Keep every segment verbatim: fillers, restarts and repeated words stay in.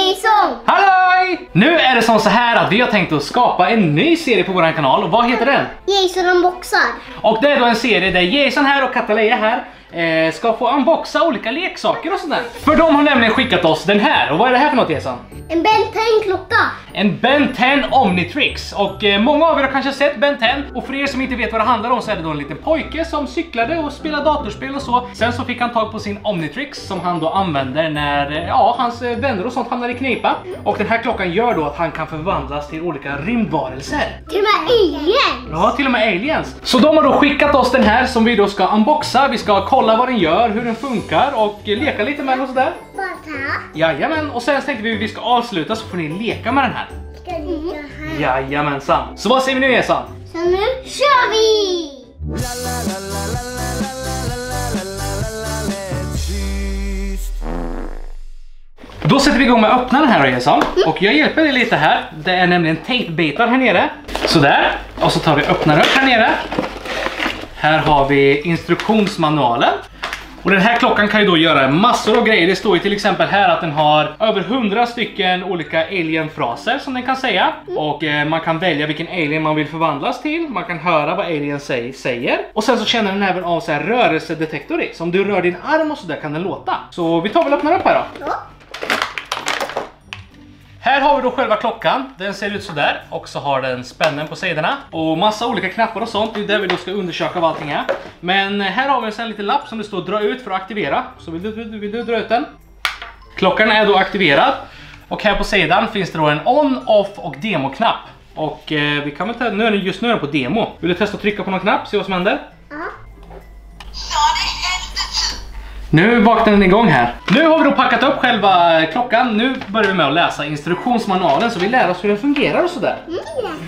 Jason! Halloj! Nu är det som så här att vi har tänkt att skapa en ny serie på vår kanal. Och vad heter den? Jason unboxar. Och det är då en serie där Jason här och Kataleja här eh, ska få unboxa olika leksaker och sådär. För de har nämligen skickat oss den här. Och vad är det här för något, Jason? En Ben ten-klocka. En Ben ten Omnitrix. Och eh, många av er har kanske sett Ben ten. Och för er som inte vet vad det handlar om så är det då en liten pojke som cyklade och spelade datorspel och så. Sen så fick han tag på sin Omnitrix som han då använder när eh, ja, hans eh, vänner och sånt hamnar i knipa. Och den här klockan gör då att han kan förvandlas till olika rymdvarelser. Till och med aliens. Ja, till och med aliens. Så de har då skickat oss den här som vi då ska unboxa. Vi ska kolla vad den gör, hur den funkar och eh, leka lite med den och sådär. Jajamän, och sen tänkte vi att vi ska avsluta så får ni leka med den här. Ska vi här? Jajamensan. Så vad säger vi nu, Jason? Så nu kör vi! Då sätter vi igång med att öppna den här, Jason. Och jag hjälper dig lite här. Det är nämligen tejpbitar här nere. Sådär. Och så tar vi öppnar upp här nere. Här har vi instruktionsmanualen. Och den här klockan kan ju då göra massor av grejer. Det står ju till exempel här att den har över hundra stycken olika alien-fraser som den kan säga. Och eh, man kan välja vilken alien man vill förvandlas till. Man kan höra vad alien säg, säger. Och sen så känner den även av så här rörelsedetektor i. Så om du rör din arm och så där kan den låta. Så vi tar väl och öppnar upp här då. Ja. Här har vi då själva klockan. Den ser ut så där. Och så har den spännen på sidorna. Och massa olika knappar och sånt. Det är där vi då ska undersöka vad allting är. Men här har vi en sån liten lapp som det står dra ut för att aktivera. Så vill du, vill du dra ut den? Klockan är då aktiverad. Och här på sidan finns det då en on, off och demoknapp. Och eh, vi kan väl ta, nu är den just nu är den på demo. Vill du testa att trycka på någon knapp? Se vad som händer? Ja. Nu vaknar den igång här. Nu har vi då packat upp själva klockan. Nu börjar vi med att läsa instruktionsmanualen så vi lär oss hur den fungerar och sådär. Mm.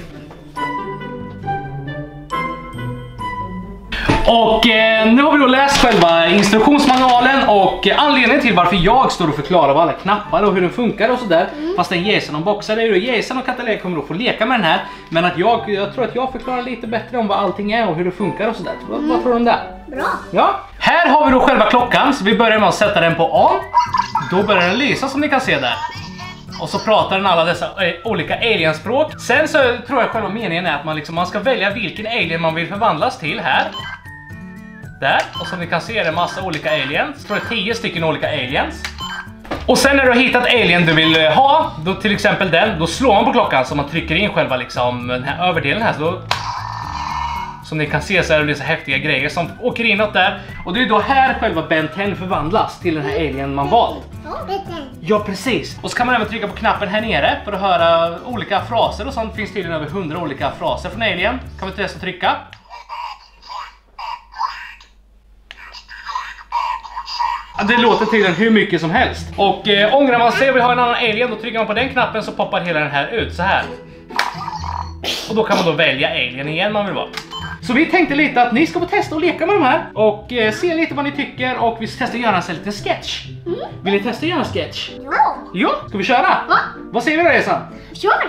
Och eh, nu har vi då läst själva instruktionsmanualen och eh, anledningen till varför jag står och förklarar vad alla knappar och hur den funkar och sådär. Mm. Fast den Jason unboxar det är ju Jason och Kataleja kommer då få leka med den här. Men att jag, jag tror att jag förklarar lite bättre om vad allting är och hur det funkar och sådär. Mm. Vad, vad tror du om det? Bra. Ja. Här har vi då själva klockan så vi börjar med att sätta den på on. Då börjar den lysa som ni kan se där. Och så pratar den alla dessa äh, olika alienspråk. Sen så tror jag själva meningen är att man, liksom, man ska välja vilken alien man vill förvandlas till här. Där, och som ni kan se är det massa olika aliens. Jag tror det är tio stycken olika aliens. Och sen när du har hittat alien du vill ha, då till exempel den, då slår man på klockan så man trycker in själva liksom den här överdelen här. Så då, som ni kan se så är det så häftiga grejer som åker inåt där. Och det är då här själva Ben ten förvandlas till den här alien man valt. Ja, precis. Och så kan man även trycka på knappen här nere för att höra olika fraser och sånt. Det finns tydligen över hundra olika fraser från alien. Kan vi testa att trycka? Det låter tydligen hur mycket som helst. Och eh, ångrar man sig och vill ha en annan alien, då trycker man på den knappen så poppar hela den här ut så här. Och då kan man då välja alien igen man vill vara. Så vi tänkte lite att ni ska få testa och leka med de här. Och eh, se lite vad ni tycker. Och vi ska testa att göra en liten sketch. Mm. Vill ni testa att göra en sketch? Ja. Ja, ska vi köra? Ja. Vad säger vi då, Jason? Kör!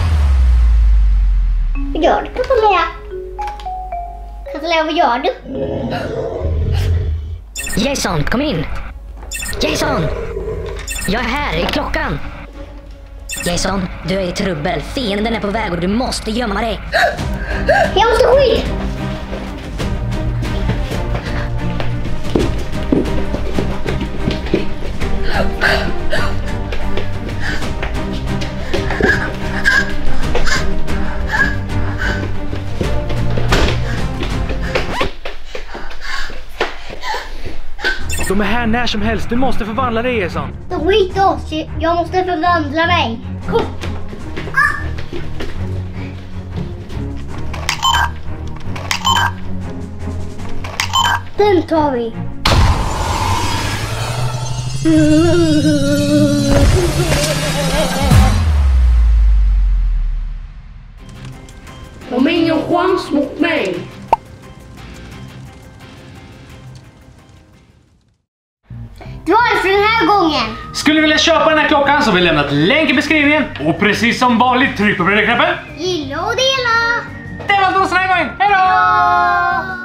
Vad gör du, Kataleja? Kataleja, vad gör du? Jason, kom in! Jason! Jag är här, i klockan! Jason, du är i trubbel. Fienden är på väg och du måste gömma dig. Jag måste skyd! De är här när som helst. Du måste förvandla dig, Jason. De skit oss. Jag måste förvandla mig. Kom. Den tar vi. De har ingen chans mot mig. Det var det för den här gången. Skulle du vilja köpa den här klockan så vill jag lämna ett länk i beskrivningen. Och precis som vanligt, tryck på knappen. Gilla och dela. Det var allt för den här gången. Hej då!